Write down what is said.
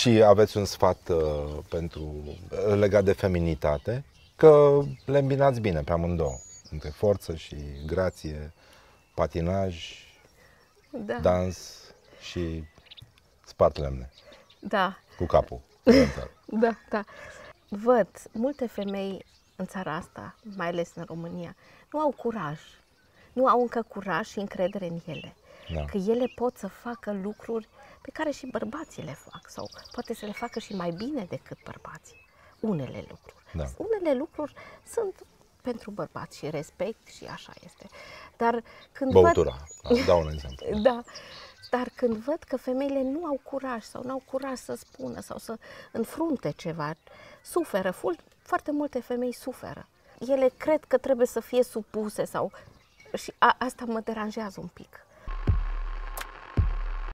Și aveți un sfat legat de feminitate? Că le îmbinați bine pe amândouă, între forță și grație, patinaj, Da, dans și spart lemne da, cu capul. eventual. da, da. Văd multe femei în țara asta, mai ales în România, nu au curaj. Nu au încă curaj și încredere în ele. Da. Că ele pot să facă lucruri pe care și bărbații le fac sau poate să le facă și mai bine decât bărbații. Unele lucruri. Da. Unele lucruri sunt pentru bărbați și respect și așa este. Dar când Băutura, dau un exemplu. da, dar când văd că femeile nu au curaj sau nu au curaj să spună sau să înfrunte ceva, suferă, foarte multe femei suferă. Ele cred că trebuie să fie supuse sau... Și asta mă deranjează un pic.